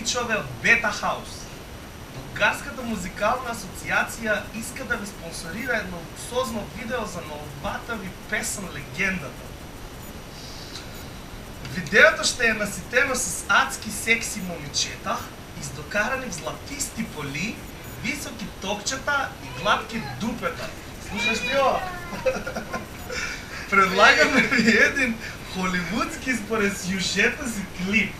клучове од Бета Хаус. Бугарската музикална асоциација иска да ви спонсорира едно луксозно видео за новата ви песен Легендата. Видеото ще е наситено с адски секси момичета, издокарани в златисти поли, високи токчета и гладки дупета. Слушаш ли ова? Предлагаме ви един холивудски според сюжета си клип.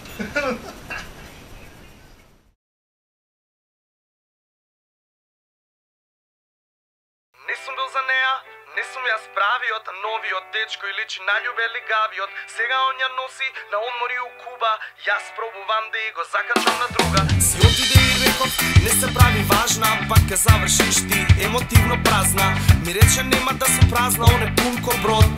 Не сум бил за неа, не сум ја справиот, новиот дечко и личи наљубен лигавиот. Сега он ја носи на одмори у Куба, јас пробувам да и го закачам на друга. Си отиде и реков, не се прави важна, пак ке завршиш ти емотивно празна. Ми рече нема да сум празна, он е пун ко брод.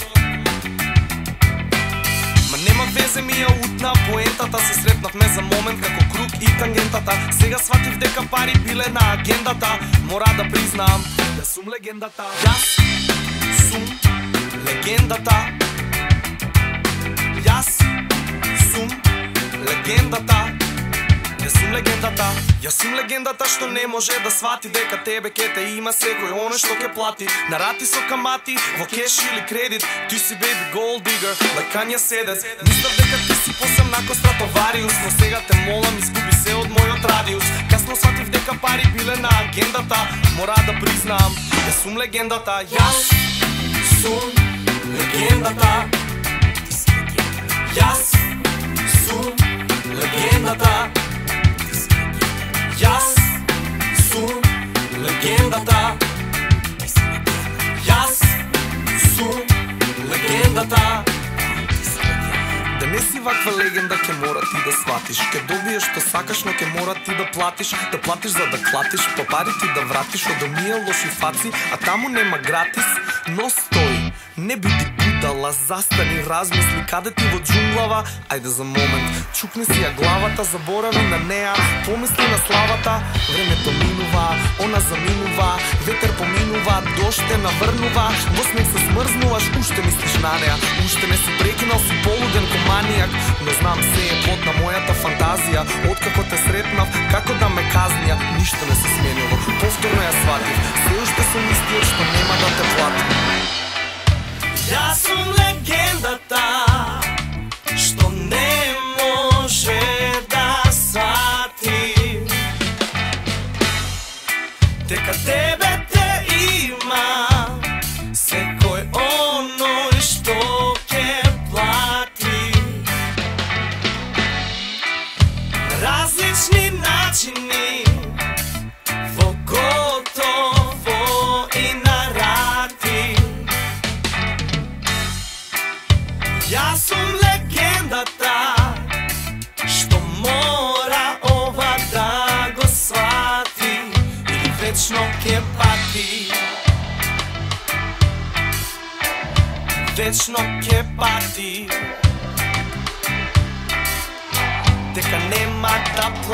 Ма нема везе, ми ја утна поентата, се сретнавме за момент како круг и тангентата. Сега сватив дека пари биле на агендата, мора да признам, да сум легендата. Јас сум легендата. Јас сум легендата. Јас сум легендата. Јас сум легендата што не може да свати дека тебе ке те има секој оно што ке плати. На рати со камати, во кеш или кредит. Ти си baby gold digger, like Kanye седец. Мислав дека ти си посам нако Стратовариус, но сега те молам изгуби се од мојот радиус. Касно сватив дека пари биле на агендата, мора да признам, јас сум легендата. Јас сум легендата. Јас сум легендата. Јас сум легендата. Јас сум легендата. Да не си ваква легенда ке мора ти да сватиш. Ке добиеш што сакаш, но ке мора ти да платиш. Да платиш за да клатиш, па пари ти да вратиш. Од оние лоши фаци, а таму нема гратис. Но стои, не биди будала, застани, размисли каде ти во джунглава. Ајде за момент, чукни си ја главата, заборави на неа, помисли на славата. Времето минува, она заминува, ветер поминува, дожд те наврнува. Во снег се смрзнуваш, уште мислиш на неа. Уште не си прекинал, си полуден ко манијак. Но знам се е плод на мојата фантазија. Откако те сретнав, како да ме казнија. Ништо не се сменило, повторно ја сватив. Се уште сум истиот што нема да те платим. Јас сум легендата што не може да свати дека тебе те има секој оној што ќе плати. Различни начини во готово и на рати. Јас сум легендата што мора ова да го свати или вечно ке пати. Вечно ке пати дека нема да